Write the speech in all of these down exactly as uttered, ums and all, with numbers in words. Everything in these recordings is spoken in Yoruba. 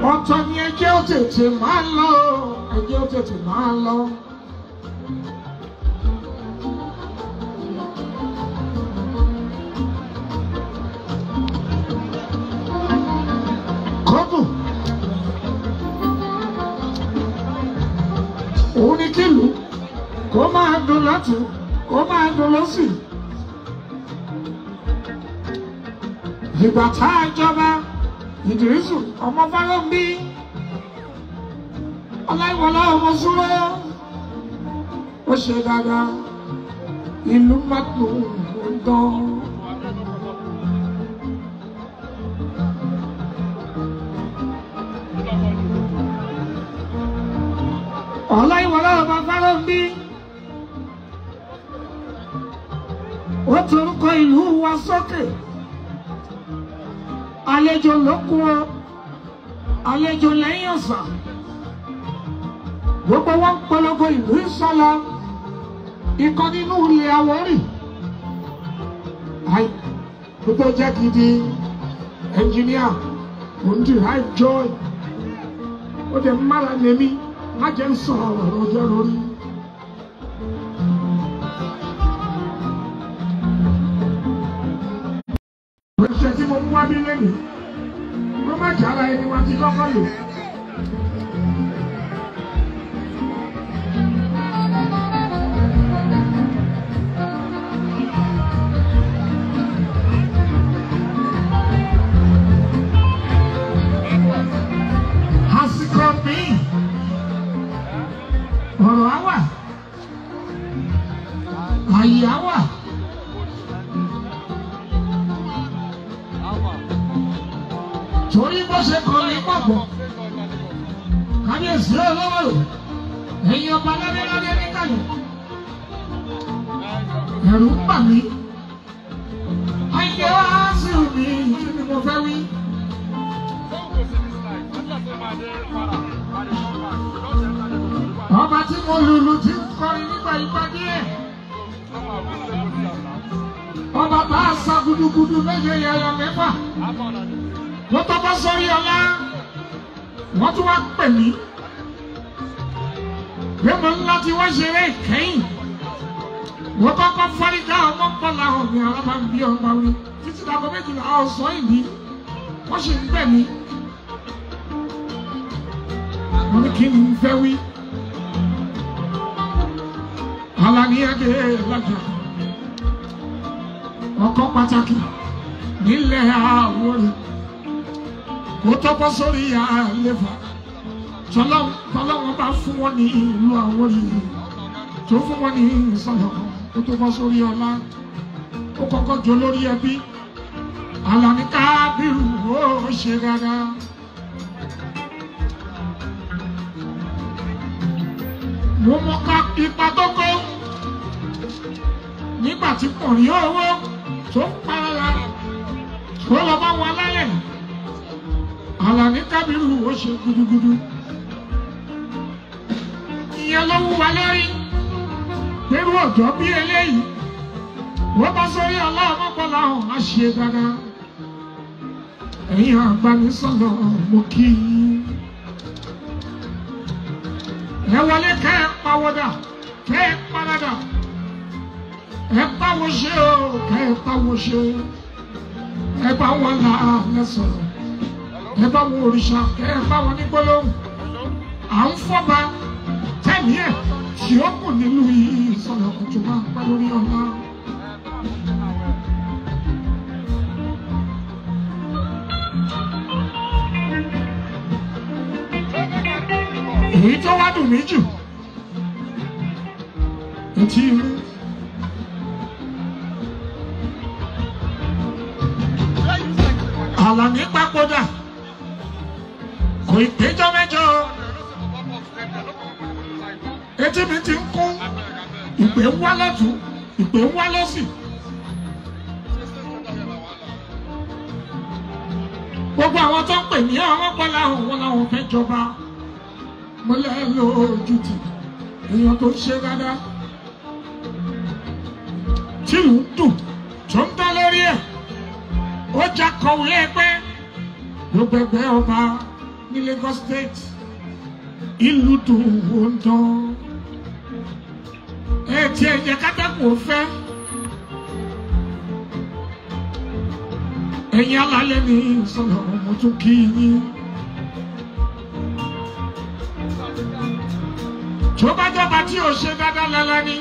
ọ̀tọ̀ ni ẹjẹ́ ó tètè máa lọ ẹjẹ́ ó tètè máa lọ. kọ́dù òun ni kílù kó máa dùn lọ́tún kó máa dùn lọ́sì. ìgbà tá a jọba Ìdírísù ọmọ Fálọ́nbí Ọláyíwọlá ọmọ Súró ó ṣe dáadáa ìlú mọ́tò ń dán. Ọláyíwọlá ọmọ Fálọ́nbí ó torúkọ ìlú wa sókè. Àlejò ló kú ọ àlejò lẹ́yìn ọ̀sán gbogbo wọn polongo ìlú ìsọlọ ikọ nínú ilé Àwórì àì gbogbo jẹ́ gidi ẹnjìníà òǹdí high joy ó dẹ̀ mára lèmi má jẹ́ ń sọ ọ̀rọ̀ ọjọ́ lórí. Ìṣẹ́ tí mo mú wá bí lẹ́nu, wọ́n má jà ara ẹni wá ti kọ́kọ́ lò. Àsìkò mi, ọ̀rọ̀ á wà, àyè á wà. Torí bó ṣe kọ́ ní pọ̀pọ̀, kábíyèsí olówó ẹ̀yin ọba ládéládé níkàlẹ̀, ẹ̀rù ń bà mí, ayé wá sí mi kí ni mo fẹ́ wí. Ọba tí mo lùlù ti ń kọrin nígbà ìgbà díẹ̀, ọba bá a sa gudugudu méje yẹyọ mẹ́fà. Wọ́n tó bá sórí ọlá, wọ́n tún wá pè mí. Bí mo ń láti wá ṣeré ìkẹyìn, wọ́n kọ́kọ́ fárígá ọmọ pọ́lá ọ̀gbìn alábà ń bí ọgbà wí. Títí dàgbọ́ méjìlá ọ̀sán ìdí, wọ́n ṣe ń bẹ̀ mí. Wọ́n ní kí n fẹ́ wí. Alani Adé Lájà, ọkọ pàtàkì nílẹ̀ Àwórì. Kò tọ́pọ̀ sórí àlefa tọ́lọ́wọ́n bá fún wọn ní ìlú Àwórì tó fún wọn ní ìsọ̀lọ̀ kò tọ́pọ̀ sórí ọlá ó kọ́kọ́ jọ lórí ẹbí Àlàní Kábírù ó ṣe dáadáa. Mo mọ ká ipa tó kó nígbà tí kò rí owó tó ń parara tó lọ bá wọn lálẹ́. Àlàní Kábírù ó ṣe gudugudu. Ìyẹn ló wú wa lórí. Pẹ̀lú ọ̀dọ́ bí eléyìí. Wọ́n bá sórí ọlọ́ọ̀mọ́pọ̀lá ọ̀hún á ṣe dáadáa. Ẹ̀yin àgbánisọ̀lọ̀ mo kí i. Ẹ wọlé kẹ́ ẹ pawọ́dà, kẹ́ ẹ paradà. Ẹ báwo ṣe o, kẹ́ ẹ báwo ṣe. Ẹ bá wọn là á lẹ́sọ̀rọ̀. Ẹ bá wọn òrìṣà kẹ ẹ bá wọn ní gbólóhùn à ń fọba tẹ̀mí ẹ̀ tí ó kù nínú yìí sọ̀rọ̀ kùtù máa ń pẹ́ lórí ọ̀la. Èyí tó wá dùn mí jù etí irú. Àlàní papòdà. Kò ìpéjọ mẹ́jọ etí mi ti ń kún ìpè ń wá lọ́tún ìpè ń wá lọ́sì. Gbogbo àwọn tó ń pè ní àwọn ọpọlọ àwọn wọn làwọn fẹ́ jọba mo lẹ́ lo ojú tì èèyàn tó ń ṣe dáadáa tí ìlú ń dùn tó ń tán lórí ẹ̀ ó já kọ̀wé ẹgbẹ́ gbogbo ẹgbẹ́ ọba ní Lagos State ìlú tó ń dán ẹ tí ẹ jẹ kátàkùn fẹ́ ẹ̀yin alálẹ̀ ní sọ̀rọ̀ mo tún kí yín tó bá jọba tí ò ṣe dáadáa lálẹ́ ní.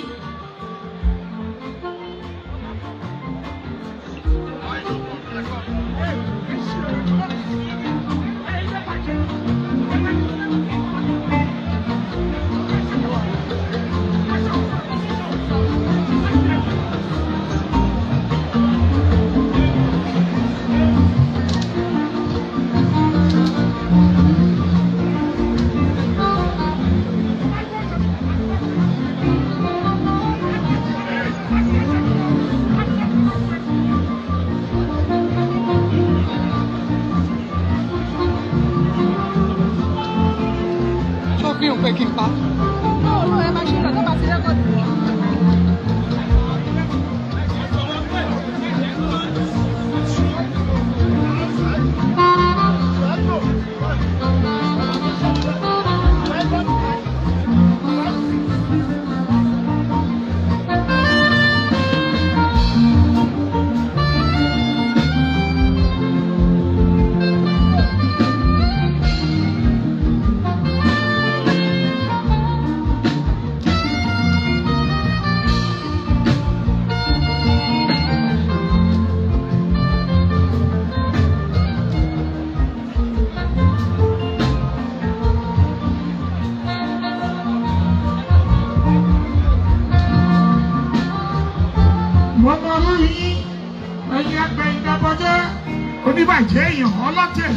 Oníbàjẹ́ èèyàn ọlọ́tẹ̀.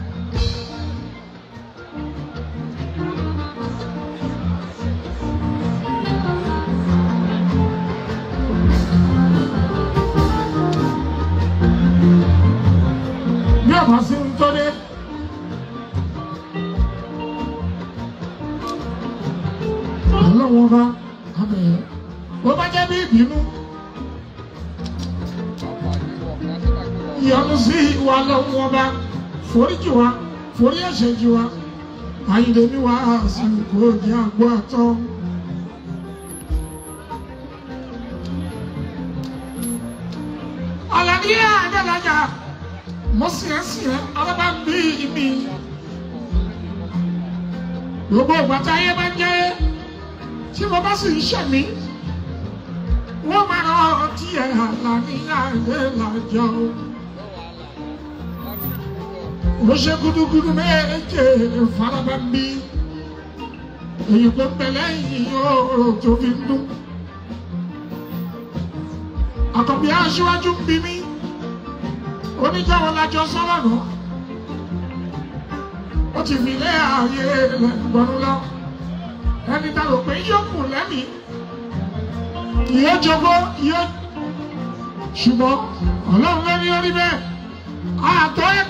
Bí ọ̀bá sí ń tó dé. Ọlọ́wọ́n bá abẹ̀yẹ. Ó bá jẹ́ bí ìbínú. Ìyọnu sí ìwà lọ́wọ́ ọba foríjì wa forí ẹ̀ṣẹ̀ jì wa àyìnlé mi wá àsìkò ní àgbo àtọ́. Àlàní àdàlájà mo sì ẹ́ sì ẹ́ alábà ń bí mi. Gbogbo ìgbà tí ayé bá ń jẹ́ tí mo bá sì ń ṣẹ̀mí wọ́n máa rán ọtí ẹ̀ Àlàní àdàlájà o. Ó ṣe gudugudu méje faraba ń bí èyí tó pẹ̀lẹ́ yìí yóò tó fi ń dún. Àkànbí aṣíwájú ń bí mi oníjàwọ́ lájọ sọ́wọ́ náà ó ti fi lé ààyè rẹ̀ gbọ́nú lọ ẹni tá rò pé yóò kù lẹ́mìí yóò jogó yóò ṣùgbọ́n Ọlọ́run ló ní orí bẹ́ẹ̀ àtọ́ ẹ̀.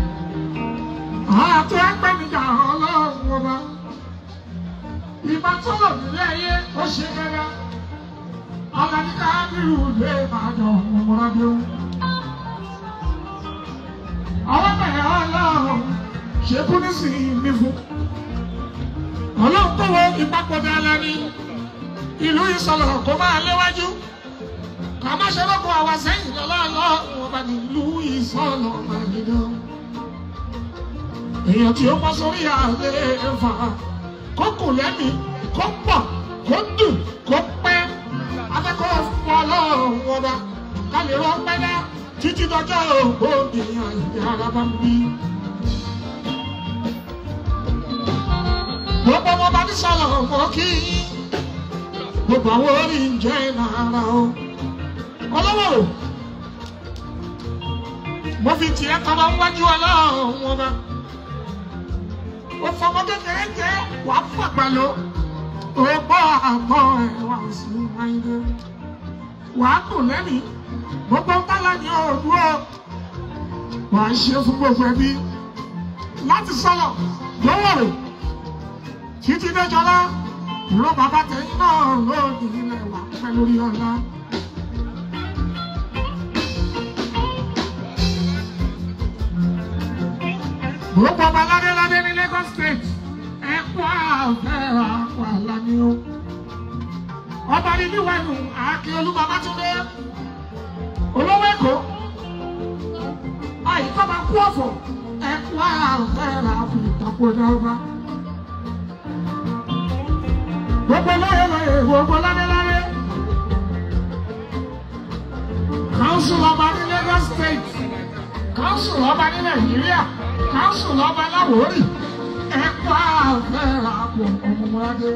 Àti ẹgbẹ́ níjà Ọlọ́run ọba ìbá tó lò nílé ayé ó ṣe gẹ́gẹ́ Àlàní Kábírù lè bàjọ́ ọmọdé o. Àwọn bẹ̀rẹ̀ Ọlọ́run ṣe kú nísìnyí fún Ọlọ́run tó wo ìpapòdà Àlàní ìlú Ìsọ̀lọ̀ kó máa léwájú ká má ṣe lóko àwa sẹ́yìn lọ́lọ́ọ̀lọ́ ọba nílùú Ìsọ̀lọ̀ màgídọ́. Èèyàn tí ó bọ́ sórí àlééfà kó kù lẹ́mí kó pọ̀ kó dùn kó pẹ́ akẹ́kọ̀ọ́ fún Ọlọ́run ọba ká lè rọ pẹ́lẹ́ títí dọjọ́ ògbóǹde àyè araba ń bí. Gbogbo ọmọ bá ní sọ̀rọ̀ mọ́ kí gbogbo àwọn orí ń jẹ́ ìnára o. Ọlọ́wọ́ mo fi tiẹ̀ tọrọ wájú Ọlọ́run ọba. Ó fọmọ kékeré jẹ́ wà á fún àgbàlọ́ ó gbọ́ àgbọ̀ ẹ̀ wà sí ayé wà á kù lẹ́mí gbogbo ń tálá ní òdúró wà á ṣe fún gbogbo ẹbí láti sọ̀rọ̀ lọ́wọ́ rẹ̀ títí déjọlá ìró bàbá tẹ̀yìn náà lóòdì ilẹ̀ wà pẹ́ lórí ọ̀la. gbogbo ọba ládéládé ní Lagos State ẹ kú àfẹ́ra kú àlàní o ọba ní níwájú Akíolú Babátúndé olówó Èkó àyíká máa kú ọ̀fọ̀ ẹ kú àfẹ́ra kú ìtàkùn ọba gbogbo lóye lóye gbogbo ládéládé council ọba ní Lagos State council ọba ní Nàìjíríà council ọba láwórì ẹ̀kọ́ àfẹ́ra àpò ọmọmọdé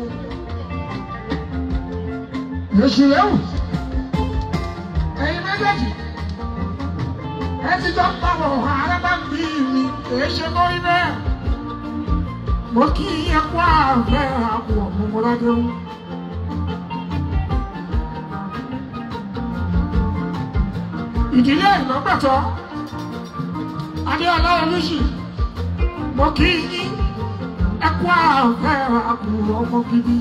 èṣù léwu ẹ̀yin méjèèjì ẹ ti jọ pàwọ̀ ààrẹ bá ń bí mi èé ṣe lórí bẹ́ẹ̀ mo kí ẹ̀kọ́ àfẹ́ra àpò ọmọmọdé ìdílé ìlọ́gbẹ̀tọ́ Adéọlá Olúṣì mo kí yín ẹkú àfẹ́ra àkùrọ̀ ọmọ gidi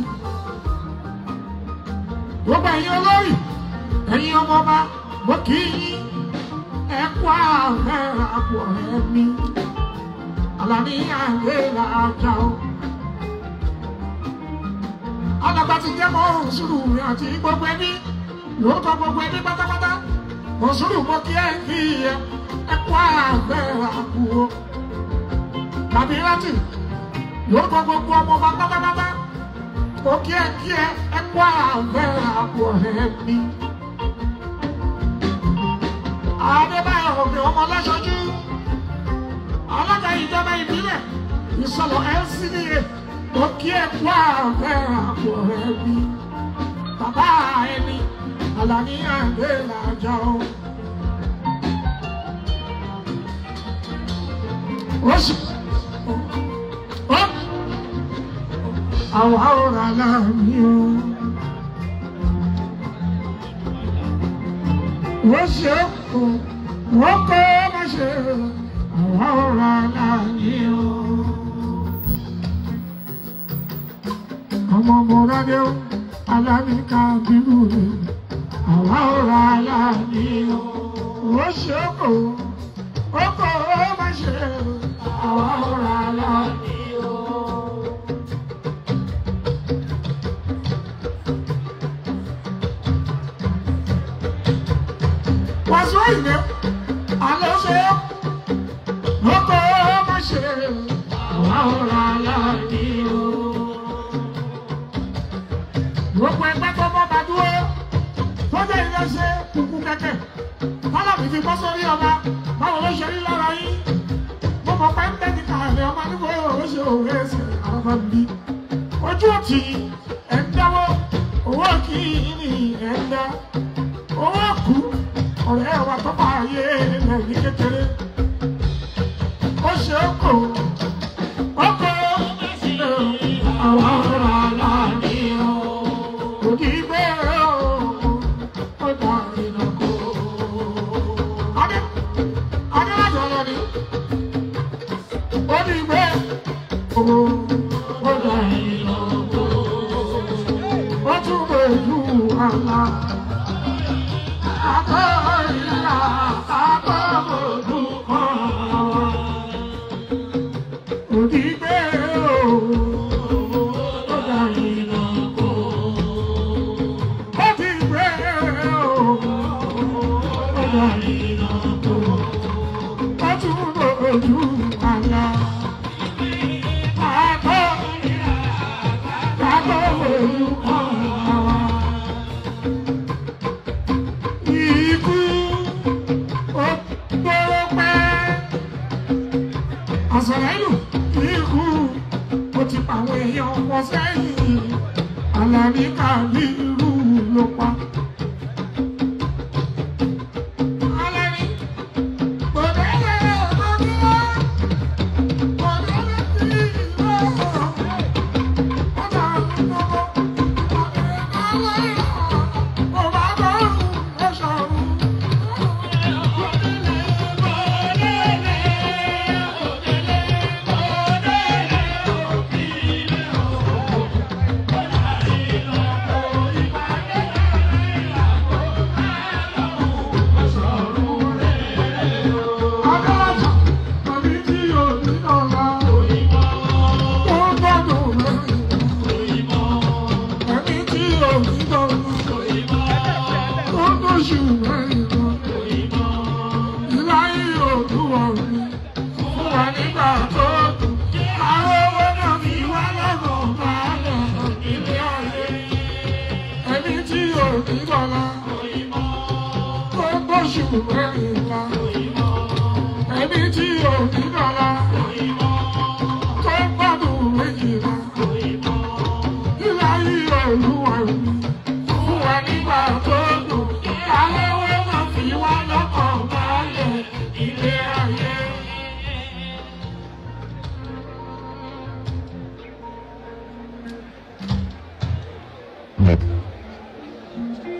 gbogbo ẹ̀yin olórí ẹ̀yin ọmọọba mo kí yín ẹkú àfẹ́ra àkùrọ̀ ẹ̀mí Àlàní àgbéra ajá o alàgbà ti jẹ́ mọ́ òṣùlù àti gbogbo ẹbí lórúkọ gbogbo ẹbí pátápátá òṣùlù mo kí ẹ kí ẹ ẹkú àfẹ́ra àkùrọ̀ tàbí rántí lórúkọ gbogbo ọmọ ọba pátápátá mo kí ẹ kí ẹ ẹkú àfẹ́ra àkùrọ̀ ẹ̀mí Adébáyọ̀ òkè ọmọ lọ́sọ̀jú alága ìjọba ìbílẹ̀ Ìsọ̀lọ̀ L C D A mo kí ẹkú àfẹ́ra àkùrọ̀ ẹ̀mí bàbá ẹni Àlàní àgbéra ajá o. Oṣù àwọn àwòrán aláàmì o. Wọ́n ṣe kò wọ́n kọ́ má ṣe àwọn àwòrán aláàmì o. Ọmọ Mọ̀rádé o, Àlàní Kábírù rẹ̀ àwọn àwòrán aláàmì o. Wọ́n ṣe kò wọ́n kọ́ má ṣe àwọn àwòrán aláàmì o. Wàásù ìwé àlọ́ ṣe ọkọ̀ ọmọ ṣe àwọn ọ̀rọ̀ aláàbí o. Gbogbo ẹgbẹ́ tó bọ́ bá dúró tó jẹ́ ilé ṣe kùkù kẹ̀kẹ́ tọ́lọ̀bì ti bọ́ sórí ọba báwo ló ṣe rí lára yín. Mo mọ̀ pé ń bẹ́ ní kàlẹ́ ọmọ níbo ó ṣe òwe ẹsẹ̀ àwọn ọmọ mi. Ojú òtí ẹ̀ ń dáwọ́ owó kì í ní ẹ̀ ń dá owó kù. Ọ̀rẹ́ wa tó bá yé ilẹ̀ ní kékeré ó ṣe é kò ó kò àwọn ọ̀rọ̀ aláàbí o òdì gbé o ó dá iná kó. Adé Adéwájú ọ̀rọ̀ ni òdì gbé o ó dá iná kó ó tún lè ju àlá. Àlàní Kábírù ló pa. Àlàní gbọdọ̀lẹ̀ gbọdọ̀lẹ̀ gbọdọ̀lẹ̀ tí ìlú ọ̀dà gbogbo ọ̀dẹ̀lẹ̀ ọba bọ́ọ̀lù ẹ̀ṣọ̀rù. mẹ́rìnlá ẹni tí ò ní